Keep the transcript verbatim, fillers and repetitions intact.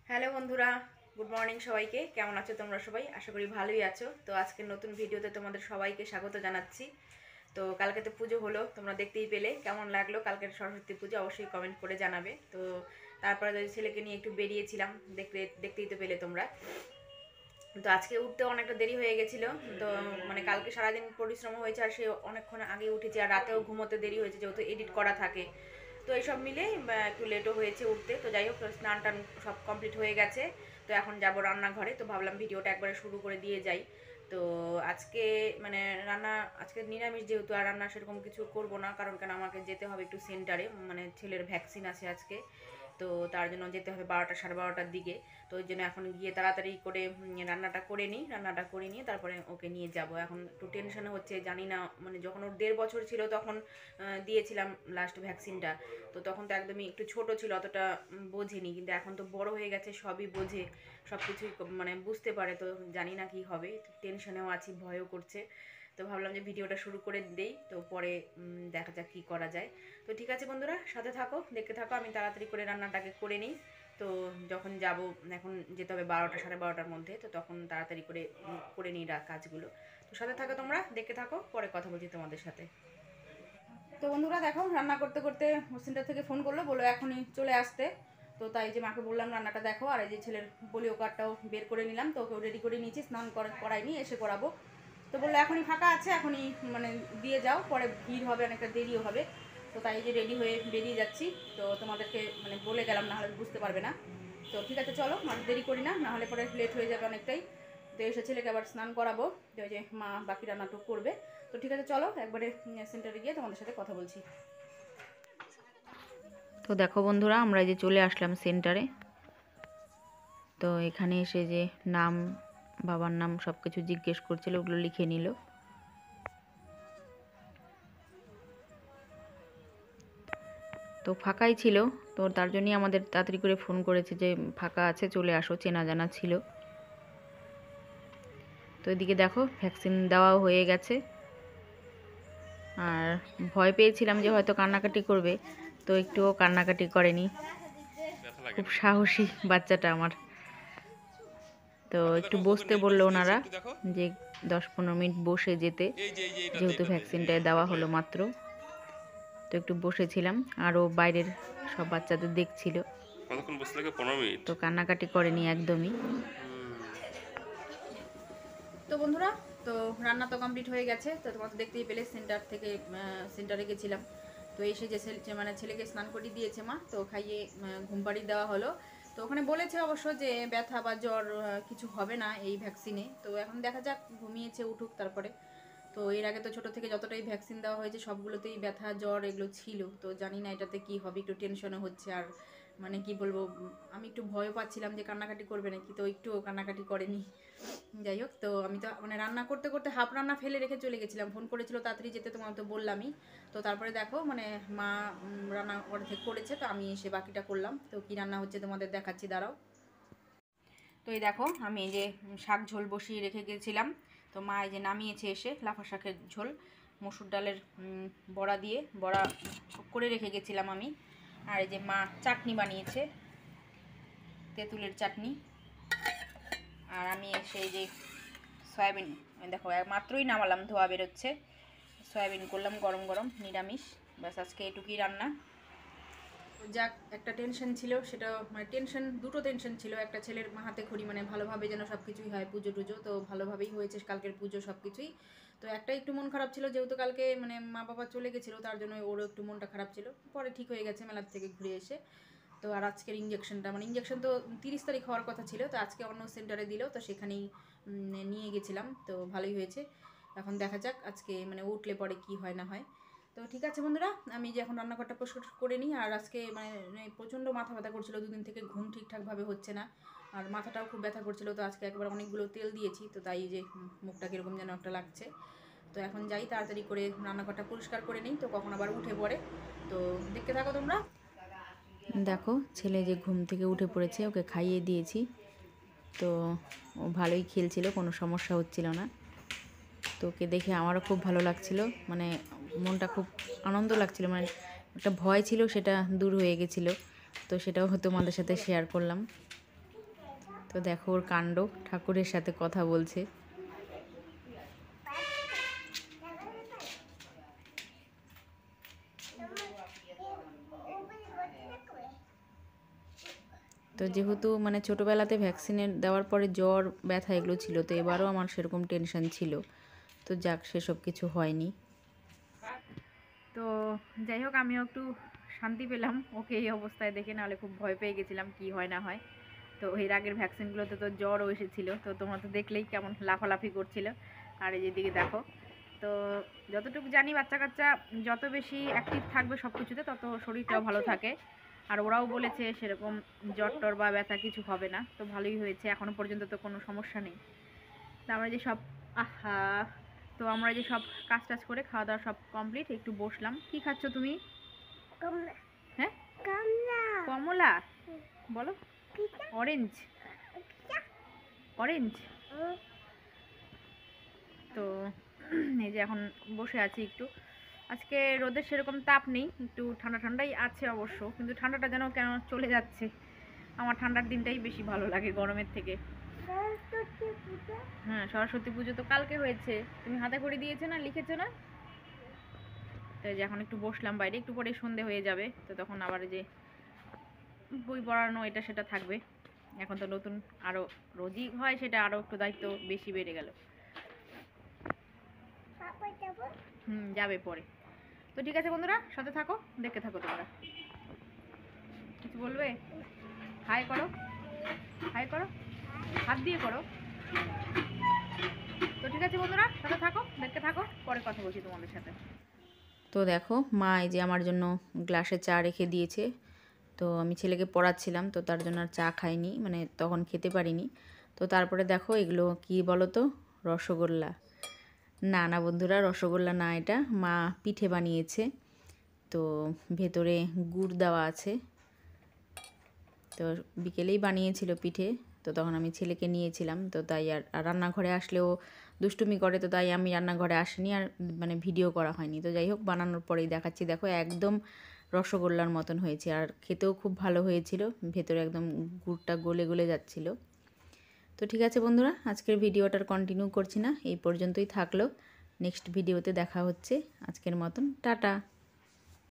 Hello বন্ধুরা, good morning সবাইকে। কেমন আছো তোমরা সবাই? আশা করি ভালোই আছো। তো আজকের নতুন ভিডিওতে তোমাদের সবাইকে স্বাগত জানাচ্ছি। তো কালকে তো পুজো হলো, তোমরা দেখতেই পেলে। কেমন লাগলো কালকের সরস্বতী পুজো অবশ্যই কমেন্ট করে জানাবে। তো তারপরে ছেলেকে নিয়ে একটু বেরিয়েছিলাম, দেখতে দেখতেই তো পেলে তোমরা। তো আজকে উঠতে অনেকটা দেরি হয়ে গেছিলো। তো মানে কালকে সারাদিন পরিশ্রম হয়েছে, আর সে অনেকক্ষণ আগে উঠেছে, আর রাতেও ঘুমোতে দেরি হয়েছে যেহেতু এডিট করা থাকে। তো এইসব মিলে একটু লেটও হয়েছে উঠতে। তো যাই হোক, স্নান টান সব কমপ্লিট হয়ে গেছে। তো এখন যাব রান্নাঘরে। তো ভাবলাম ভিডিওটা একবারে শুরু করে দিয়ে যাই। তো আজকে মানে রান্না আজকে নিরামিষ যেহেতু, আর রান্না সেরকম কিছু করব না, কারণ কেন আমাকে যেতে হবে একটু সেন্টারে, মানে ছেলের ভ্যাকসিন আছে আজকে। তো তার জন্য যেতে হবে বারোটা সাড়ে বারোটার দিকে। তো ওই জন্য এখন গিয়ে তাড়াতাড়ি করে রান্নাটা করে নিই, রান্নাটা করে নিয়ে তারপরে ওকে নিয়ে যাব। এখন একটু টেনশনে হচ্ছে, জানি না, মানে যখন ওর দেড় বছর ছিল তখন দিয়েছিলাম লাস্ট ভ্যাকসিনটা। তো তখন তো একদমই একটু ছোট ছিল, অতটা বোঝেনি, কিন্তু এখন তো বড় হয়ে গেছে, সবই বোঝে, সব কিছুই মানে বুঝতে পারে। তো জানি না কি হবে, টেনশনেও আছি, ভয়ও করছে। তো ভাবলাম যে ভিডিওটা শুরু করে দেই, তো পরে দেখা যাক কী করা যায়। তো ঠিক আছে বন্ধুরা, সাথে থাকো, দেখতে থাকো। আমি তাড়াতাড়ি করে রান্নাটাকে করে নিই। তো যখন যাব, এখন যেতে হবে বারোটা সাড়ে বারোটার মধ্যে, তো তখন তাড়াতাড়ি করে করে নিই কাজগুলো। তো সাথে থাকো তোমরা, দেখতে থাকো, পরে কথা বলছি তোমাদের সাথে। তো বন্ধুরা দেখো, রান্না করতে করতে সেন্টার থেকে ফোন করলো, বললো এখনই চলে আসতে। তো তাই যে মাকে বললাম রান্নাটা দেখো, আর এই যে ছেলের পোলিও কার্ডটাও বের করে নিলাম। তো ওকেও রেডি করে নিয়েছি, স্নান করাইনি, এসে করাবো। তো বললো এখনই ফাঁকা আছে, এখনই মানে দিয়ে যাও, পরে ভিড় হবে, অনেকটা দেরিও হবে। তো তাই যে রেডি হয়ে বেরিয়ে যাচ্ছি। তো তোমাদেরকে মানে বলে গেলাম, নাহলে বুঝতে পারবে না। তো ঠিক আছে চলো, মানে দেরি করি না, নাহলে পরে লেট হয়ে যাবে অনেকটাই। তো এসে ছেলেকে আবার স্নান করাবো, তো ওই যে মা বাকি রান্নাটুকু করবে। তো ঠিক আছে চলো, একবারে সেন্টারে গিয়ে তোমাদের সাথে কথা বলছি। তো দেখো বন্ধুরা, আমরা যে চলে আসলাম সেন্টারে। তো এখানে এসে যে নাম, বাবার নাম সব কিছু জিজ্ঞেস করছিল, ওগুলো লিখে নিল। তো ফাঁকাই ছিল, তো তার জন্যই আমাদের তাড়াতাড়ি করে ফোন করেছে যে ফাঁকা আছে, চলে আসো, চেনা জানা ছিল। তো এদিকে দেখো ভ্যাকসিন দেওয়াও হয়ে গেছে। আর ভয় পেয়েছিলাম যে হয়তো কান্নাকাটি করবে, তো একটুও কান্নাকাটি করেনি, খুব সাহসী বাচ্চাটা আমার। তো একটু বসতে বললো ওনারা, যে দশ পনেরো মিনিট বসে যেতে, যেহেতু ভ্যাকসিনটায় দেওয়া হলো মাত্র। তো একটু বসেছিলাম, আরও বাইরের সব বাচ্চাদের দেখছিল। তো কান্নাকাটি করেনি একদমই। তো বন্ধুরা, তো রান্না তো কমপ্লিট হয়ে গেছে। তো তোমরা তো দেখতেই পেলে, সেন্টার থেকে সেন্টারে গেছিলাম। তো এসে যে মানে ছেলেকে স্নান করিয়ে দিয়েছে মা, তো খাইয়ে ঘুম পাড়ি দেওয়া হলো। তো ওখানে বলেছে অবশ্য যে ব্যথা বা জ্বর কিছু হবে না এই ভ্যাকসিনে। তো এখন দেখা যাক, ঘুমিয়েছে, উঠুক তারপরে। তো এর আগে তো ছোটো থেকে যতটাই ভ্যাকসিন দেওয়া হয়েছে সবগুলোতেই ব্যথা জ্বর এগুলো ছিল। তো জানি না এটাতে কি হবে, একটু টেনশনও হচ্ছে। আর মানে কি বলবো, আমি একটু ভয় পাচ্ছিলাম যে কান্নাকাটি করবে নাকি, তো একটুও কান্নাকাটি করেনি। যাই হোক, তো আমি তো মানে রান্না করতে করতে হাফ রান্না ফেলে রেখে চলে গেছিলাম, ফোন করেছিল তাড়াতাড়ি যেতে, তোমার তো বললামই। তো তারপরে দেখো মানে মা রান্না অর্ধেক করেছে, তো আমি এসে বাকিটা করলাম। তো কি রান্না হচ্ছে তোমাদের দেখাচ্ছি, দাঁড়াও। তো এই দেখো, আমি এই যে শাক ঝোল বসিয়ে রেখে গেছিলাম। তো মা এই যে নামিয়েছে এসে, লাফা শাকের ঝোল, মসুর ডালের বড়া দিয়ে, বড়া করে রেখে গেছিলাম আমি। আর এই যে মা চাটনি বানিয়েছে, তেঁতুলের চাটনি। আর আমি এসে এই যে সয়াবিন, দেখো মাত্রই নামালাম, ধোয়া বেরোচ্ছে, সয়াবিন করলাম গরম গরম, নিরামিষ। ব্যাস আজকে এটুকুই রান্না। যাক, একটা টেনশন ছিল, সেটা মানে টেনশন, দুটো টেনশন ছিল। একটা ছেলের হাতে খড়ি, মানে ভালোভাবে যেন সব কিছুই হয়, পুজো টুজো তো ভালোভাবেই হয়েছে, কালকের পুজো সব কিছুই। তো একটা একটু মন খারাপ ছিল, যেহেতু কালকে মানে মা বাবা চলে গেছিলো, তার জন্য ওরও একটু মনটা খারাপ ছিল। পরে ঠিক হয়ে গেছে মেলার থেকে ঘুরে এসে। তো আর আজকের ইঞ্জেকশনটা, মানে ইঞ্জেকশন তো তিরিশ তারিখ হওয়ার কথা ছিল, তো আজকে অন্য সেন্টারে দিল, তো সেখানেই নিয়ে গেছিলাম। তো ভালোই হয়েছে। এখন দেখা যাক আজকে মানে উঠলে পরে কি হয় না হয়। তো ঠিক আছে বন্ধুরা, আমি যে এখন রান্নাঘরটা পরিষ্কার করে নিই। আর আজকে মানে প্রচণ্ড মাথা ব্যথা করছিল, দুদিন থেকে ঘুম ঠিকঠাকভাবে হচ্ছে না, আর মাথাটাও খুব ব্যথা করছিল। তো আজকে একবার অনেকগুলো তেল দিয়েছি, তো তাই যে মুখটা কীরকম যেন একটা লাগছে। তো এখন যাই তাড়াতাড়ি করে রান্নাঘরটা পরিষ্কার করে নিই, তো কখন আবার উঠে পড়ে। তো দেখতে থাকো তোমরা। দেখো ছেলে যে ঘুম থেকে উঠে পড়েছে, ওকে খাইয়ে দিয়েছি। তো ও ভালোই খেলছিল, কোনো সমস্যা হচ্ছিল না। তো ওকে দেখে আমারও খুব ভালো লাগছিল, মানে মনটা খুব আনন্দ লাগছিল, মানে একটা ভয় ছিল সেটা দূর হয়ে গেছিলো। তো সেটাও তোমাদের সাথে শেয়ার করলাম। তো দেখো ওর কাণ্ড, ঠাকুরের সাথে কথা বলছে। তো যেহেতু মানে ছোটোবেলাতে ভ্যাকসিনের দেওয়ার পরে জ্বর ব্যথা এগুলো ছিল, তো এবারও আমার সেরকম টেনশন ছিল, তো যাক সেসব কিছু হয়নি। তো যাই হোক আমিও একটু শান্তি পেলাম ওকে এই অবস্থায় দেখে, নাহলে খুব ভয় পেয়ে গেছিলাম কি হয় না হয়। তো এর আগের ভ্যাকসিনগুলোতে তো জ্বরও এসেছিলো, তো তোমরা তো দেখলেই কেমন লাফালাফি করছিল। আর এই যেদিকে দেখো, তো যতটুকু জানি বাচ্চা কাচ্চা যত বেশি অ্যাক্টিভ থাকবে সব কিছুতে তত শরীরটাও ভালো থাকে। আর ওরাও বলেছে সেরকম জ্বর টর বা ব্যথা কিছু হবে না, তো ভালোই হয়েছে, এখনও পর্যন্ত তো কোনো সমস্যা নেই। তো আমরা যে সব আহা তো আমরা যে সব কাজ টাজ করে খাওয়া দাওয়া সব কমপ্লিট, একটু বসলাম। কি খাচ্ছ তুমি? হ্যাঁ, কমলা বলো, অরেঞ্জ অরেঞ্জ। তো এই যে এখন বসে আছি একটু, আজকে রোদের সেরকম তাপ নেই, একটু ঠান্ডা ঠান্ডাই আছে অবশ্য, কিন্তু ঠান্ডাটা যেন কেন চলে যাচ্ছে। আমার ঠান্ডার দিনটাই বেশি ভালো লাগে গরমের থেকে। হ্যাঁ, সরস্বতী পুজো তো কালকে হয়েছে, তুমি হাতে করে দিয়েছো না, লিখেছো না? তো যে এখন একটু বসলাম বাইরে, একটু পরে সন্ধে হয়ে যাবে, তো তখন আবার যে বই পড়ানো এটা সেটা থাকবে। এখন তো নতুন আরও রোজই হয়, সেটা আরও একটু দায়িত্ব বেশি বেড়ে গেল। হুম, যাবে পরে। তো ঠিক আছে বন্ধুরা, সাথে থাকো, দেখতে থাকো। তোমরা কিছু বলবে? হাই করো, হাই করো, হাত দিয়ে করো। তো ঠিক আছে বন্ধুরা, সাথে থাকো, দেখতে থাকো, পরে কথা বলছি তোমাদের সাথে। তো দেখো মা এই যে আমার জন্য গ্লাসে চা রেখে দিয়েছে। তো আমি ছেলেকে পড়াচ্ছিলাম, তো তার জন্য আর চা খাইনি, মানে তখন খেতে পারিনি। তো তারপরে দেখো এগুলো কি বলো তো, রসগোল্লা। না না বন্ধুরা, রসগোল্লা না, এটা মা পিঠে বানিয়েছে, তো ভেতরে গুড় দেওয়া আছে। তো বিকেলেই বানিয়েছিল পিঠে, তো তখন আমি ছেলেকে নিয়েছিলাম, তো তাই আর রান্নাঘরে আসলেও দুষ্টুমি করে, তো তাই আমি রান্নাঘরে আসিনি আর মানে ভিডিও করা হয়নি। তো যাই হোক বানানোর পরেই দেখাচ্ছি, দেখো একদম রসগোল্লার মতন হয়েছে, আর খেতেও খুব ভালো হয়েছিল, ভেতরে একদম গুড়টা গলে গলে যাচ্ছিলো। তো ঠিক আছে বন্ধুরা, আজকের ভিডিওটার কন্টিনিউ করছি না, এই পর্যন্তই থাকলো। নেক্সট ভিডিওতে দেখা হচ্ছে, আজকের মতন টাটা।